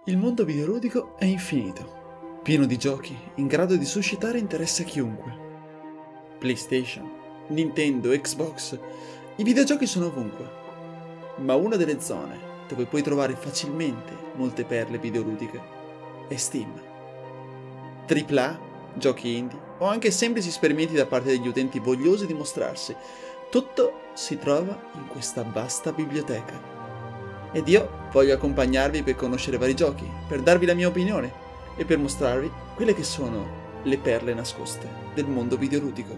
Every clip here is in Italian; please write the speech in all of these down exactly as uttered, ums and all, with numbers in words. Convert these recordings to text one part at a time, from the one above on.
Il mondo videoludico è infinito, pieno di giochi in grado di suscitare interesse a chiunque. PlayStation, Nintendo, Xbox, i videogiochi sono ovunque. Ma una delle zone dove puoi trovare facilmente molte perle videoludiche è Steam. tripla A, giochi indie o anche semplici esperimenti da parte degli utenti vogliosi di mostrarsi, tutto si trova in questa vasta biblioteca. Ed io voglio accompagnarvi per conoscere vari giochi, per darvi la mia opinione e per mostrarvi quelle che sono le perle nascoste del mondo videoludico.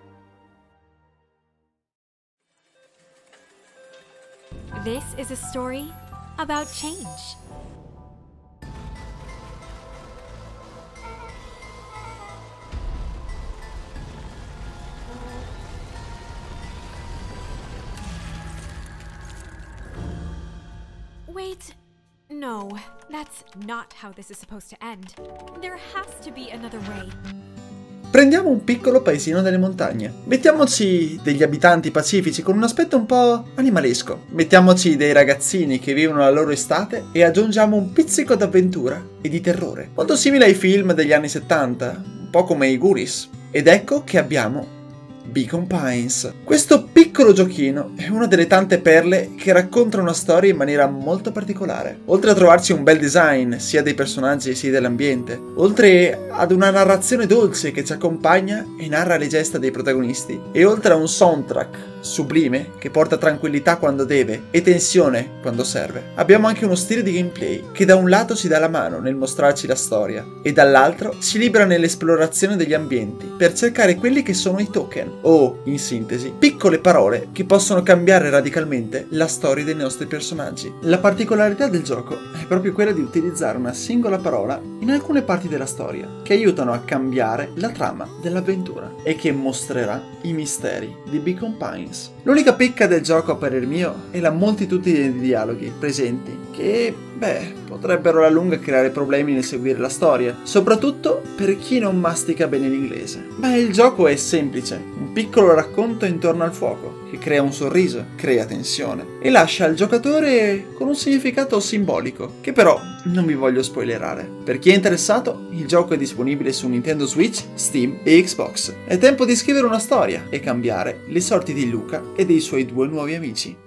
This is a story about change. Wait, no, that's not how this is supposed to end. There has to be another way. Prendiamo un piccolo paesino delle montagne. Mettiamoci degli abitanti pacifici con un aspetto un po' animalesco. Mettiamoci dei ragazzini che vivono la loro estate e aggiungiamo un pizzico d'avventura e di terrore. Molto simile ai film degli anni settanta, un po' come i Goonies. Ed ecco che abbiamo Beacon Pines. Questo piccolo giochino è una delle tante perle che racconta una storia in maniera molto particolare. Oltre a trovarci un bel design sia dei personaggi sia dell'ambiente, oltre ad una narrazione dolce che ci accompagna e narra le gesta dei protagonisti, e oltre a un soundtrack sublime che porta tranquillità quando deve e tensione quando serve, abbiamo anche uno stile di gameplay che da un lato ci dà la mano nel mostrarci la storia e dall'altro ci libera nell'esplorazione degli ambienti per cercare quelli che sono i token, o, in sintesi, piccole parole che possono cambiare radicalmente la storia dei nostri personaggi. La particolarità del gioco è proprio quella di utilizzare una singola parola in alcune parti della storia, che aiutano a cambiare la trama dell'avventura e che mostrerà i misteri di Beacon Pines. L'unica pecca del gioco, a parer mio, è la moltitudine di dialoghi presenti, che, beh, potrebbero alla lunga creare problemi nel seguire la storia, soprattutto per chi non mastica bene l'inglese. Ma il gioco è semplice, un piccolo racconto intorno al fuoco, che crea un sorriso, crea tensione, e lascia il giocatore con un significato simbolico, che però non vi voglio spoilerare. Per chi è interessato, il gioco è disponibile su Nintendo Switch, Steam e Xbox. È tempo di scrivere una storia e cambiare le sorti di Luca e dei suoi due nuovi amici.